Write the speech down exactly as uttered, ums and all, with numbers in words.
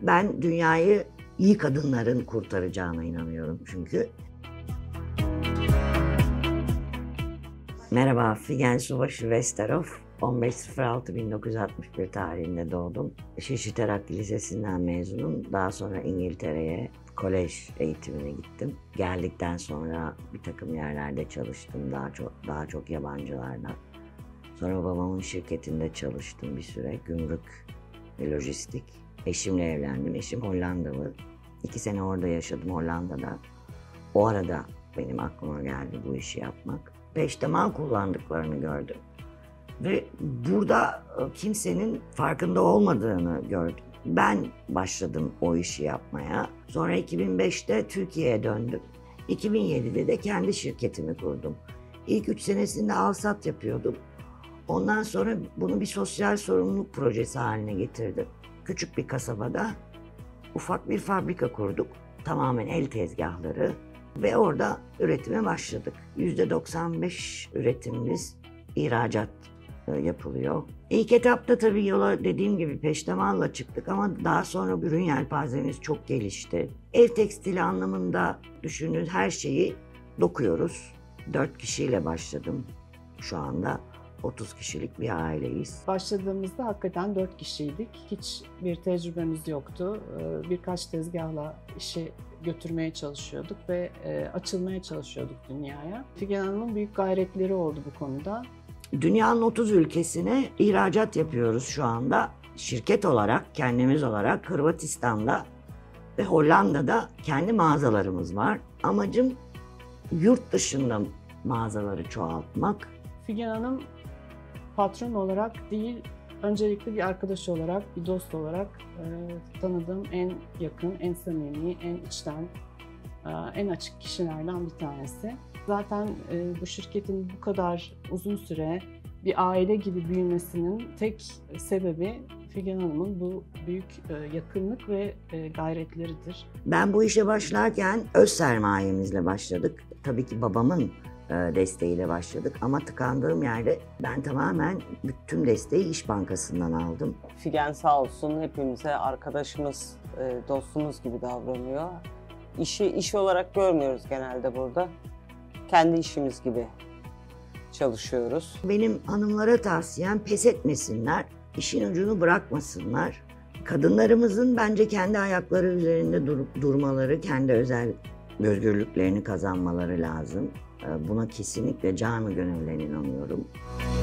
Ben dünyayı iyi kadınların kurtaracağına inanıyorum çünkü. Merhaba, Figen Subaşı Vesterov. on beş altı bin dokuz yüz altmış bir tarihinde doğdum. Şişli Terakki Lisesi'nden mezunum. Daha sonra İngiltere'ye kolej eğitimine gittim. Geldikten sonra bir takım yerlerde çalıştım, daha çok daha çok yabancılarla. Sonra babamın şirketinde çalıştım bir süre, gümrük ve lojistik. Eşimle evlendim, eşim Hollandalı. İki sene orada yaşadım Hollanda'da. O arada benim aklıma geldi bu işi yapmak. Peştemal kullandıklarını gördüm. Ve burada kimsenin farkında olmadığını gördüm. Ben başladım o işi yapmaya. Sonra iki bin beşte Türkiye'ye döndüm. iki bin yedide de kendi şirketimi kurdum. İlk üç senesinde alsat yapıyordum. Ondan sonra bunu bir sosyal sorumluluk projesi haline getirdim. Küçük bir kasabada ufak bir fabrika kurduk. Tamamen el tezgahları ve orada üretime başladık. yüzde doksan beş üretimimiz ihracat yapılıyor. İlk etapta tabii yola dediğim gibi peştemalla çıktık ama daha sonra ürün yelpazemiz çok gelişti. Ev tekstili anlamında düşündüğünüz her şeyi dokuyoruz. Dört kişiyle başladım. Şu anda otuz kişilik bir aileyiz. Başladığımızda hakikaten dört kişiydik. Hiç bir tecrübemiz yoktu. Birkaç tezgahla işi götürmeye çalışıyorduk ve açılmaya çalışıyorduk dünyaya. Figen Hanım'ın büyük gayretleri oldu bu konuda. Dünyanın otuz ülkesine ihracat yapıyoruz şu anda. Şirket olarak, kendimiz olarak Hırvatistan'da ve Hollanda'da kendi mağazalarımız var. Amacım yurt dışında mağazaları çoğaltmak. Figen Hanım patron olarak değil, öncelikle bir arkadaş olarak, bir dost olarak e, tanıdığım en yakın, en samimi, en içten, e, en açık kişilerden bir tanesi. Zaten e, bu şirketin bu kadar uzun süre bir aile gibi büyümesinin tek sebebi Figen Hanım'ın bu büyük e, yakınlık ve e, gayretleridir. Ben bu işe başlarken öz sermayemizle başladık. Tabii ki babamın e, desteğiyle başladık ama tıkandığım yerde ben tamamen bütün desteği İş Bankası'ndan aldım. Figen sağ olsun hepimize arkadaşımız, e, dostumuz gibi davranıyor. İşi iş olarak görmüyoruz genelde burada. Kendi işimiz gibi çalışıyoruz. Benim hanımlara tavsiyem pes etmesinler, işin ucunu bırakmasınlar. Kadınlarımızın bence kendi ayakları üzerinde dur durmaları, kendi özel özgürlüklerini kazanmaları lazım. Buna kesinlikle canı gönülden inanıyorum.